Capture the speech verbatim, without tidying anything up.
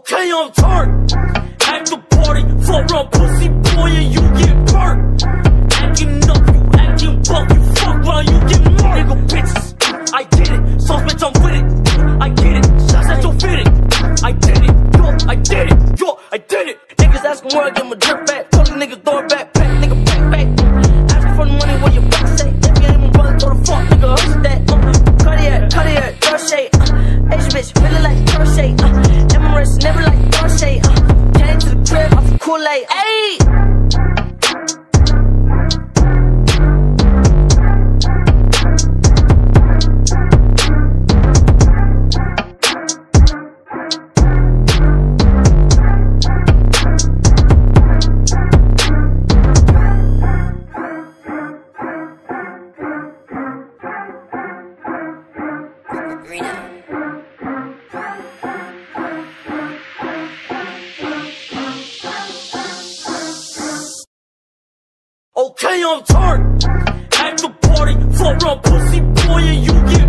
Okay, I'm turned. At the party, fuck around pussy boy and you get burnt. Acting up, you acting buck, you fuck round, you get murdered. Nigga bitches, I get it. Sauce bitch, I'm with it. I get it. Shots at your fitted. I did it. Yo, I did it. Yo, I did it. Niggas asking where I get my drip back. Told the niggas throw it back, back, nigga, back, back. Asking for the money where your back say. If you ain't my brother, throw the fuck, nigga, hush that. Uh, Cartier, Cartier, crochet. Uh, Asian bitch, really like crochet. Uh, Emirates, never like crochet. Uh, came to the crib off the Kool-Aid. Ayy. Okay, I'm turned. At the party, fuck around pussy boy and you get